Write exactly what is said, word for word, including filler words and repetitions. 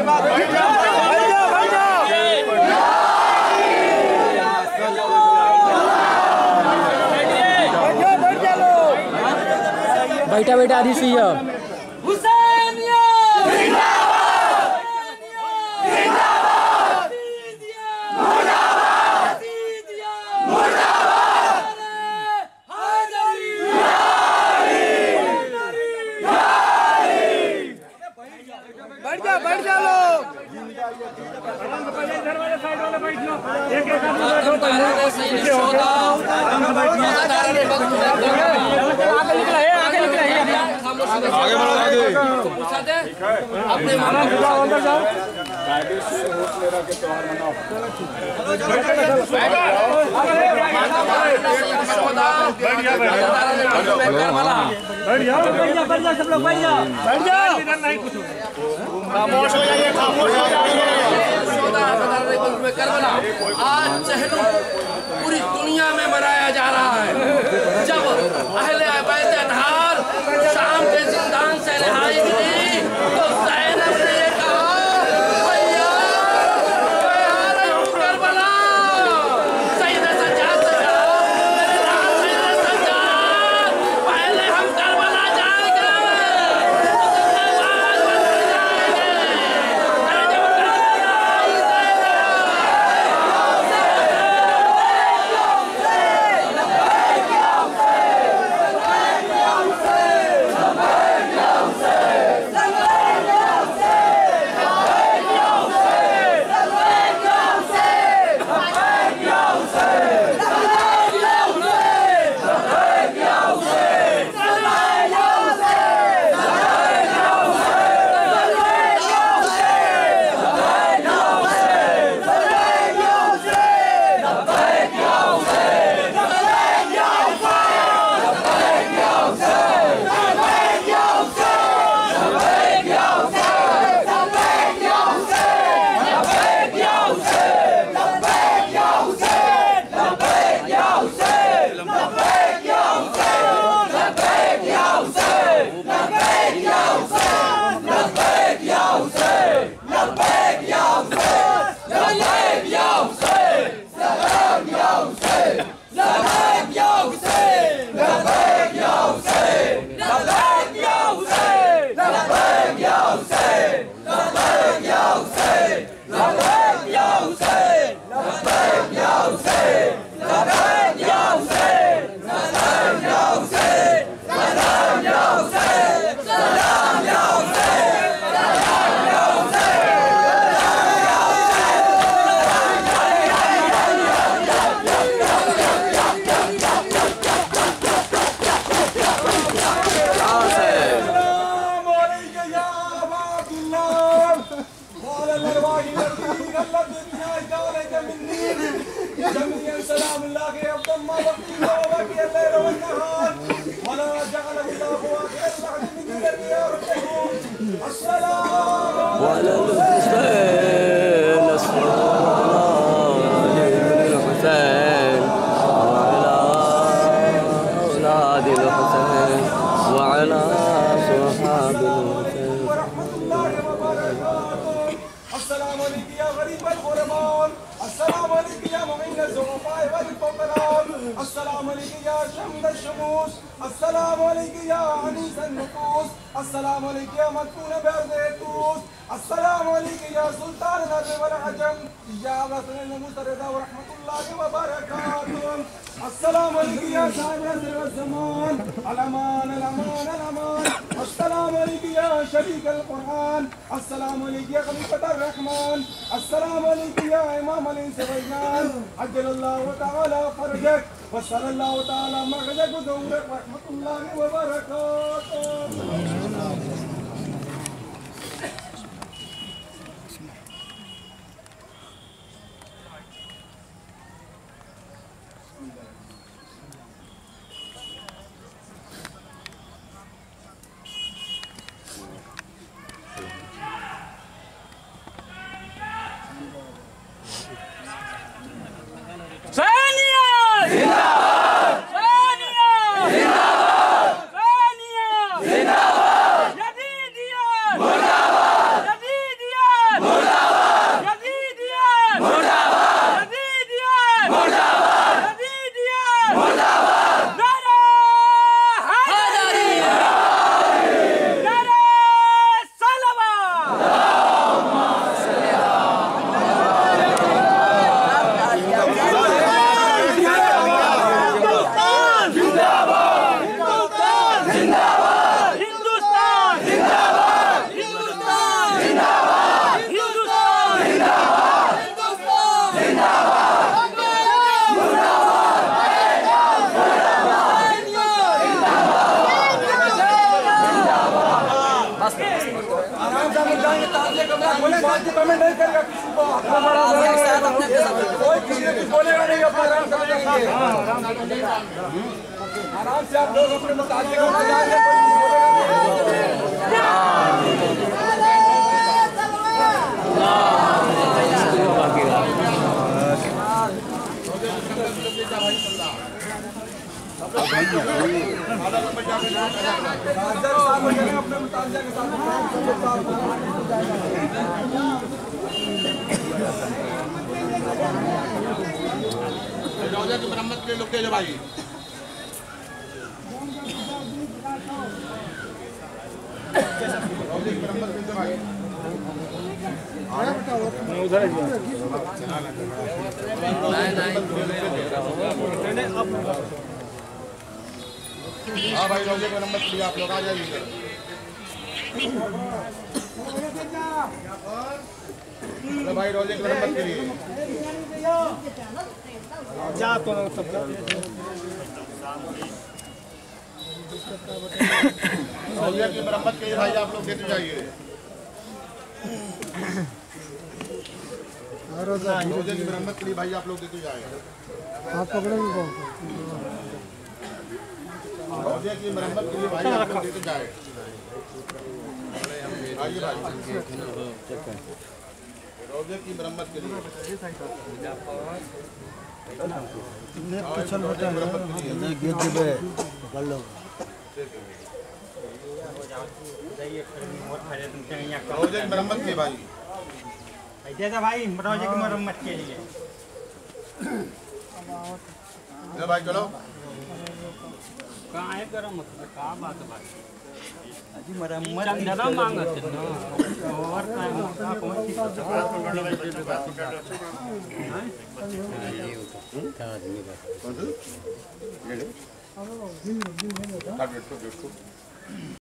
बैठा बैठा आदि सी आगे बढ़ो आगे अपने मामा अंदर जाओ मेरा के त्योहार मनाओ बैठ जाओ बैठ जाओ बैठ जाओ सब लोग बैठ जाओ बैठ जाओ इधर नहीं कुछ खामोश हो जाइए खामोश हो जाइए आज चहलू पूरी दुनिया में मनाया जा रहा है। जब अहले बैत अतहार शाम के जिंदान से रिहाई मिली तो ज़ैनब ने कहा भैया करबला सईद सज्जाद से जाओ मेरे लाल सईद सज्जाद पहले हम करबला जाएंगे उसके बाद मदीना जाएंगे। जिंदाबाद बोले बात की पेमेंट नहीं करेगा किसी को कोई किसी ने कुछ बोलेगा नहीं अपना आराम से आराम से आप लोग अपने मुताबिक होना जाएंगे रोजा की मरम्मत के लोग के जो भाई रोजे की मरम्मत के जो भाई उधर हाँ भाई रोजे की मरम्मत के लिए आप लोग आ जाइए भाई रोजे की मरम्मत के लिए जा तो सब रोजे की मरम्मत के लिए भाई आप लोग देते जाइए रोजे की मरम्मत के लिए भाई आप लोग देते जाइए आप पकड़ेंगे रोजे की मरम्मत के लिए भाई आप लोग देते जाए आइए भाई रोजे की मरम्मत के लिए रोजे की मरम्मत के भाई भाई रोजे की मरम्मत के लिए भाई चलो कहाँ है गरम कहाँ बात है भाई अजी मरम्मत ज़्यादा मांगते हैं ना और कहाँ कौन सी कौन सा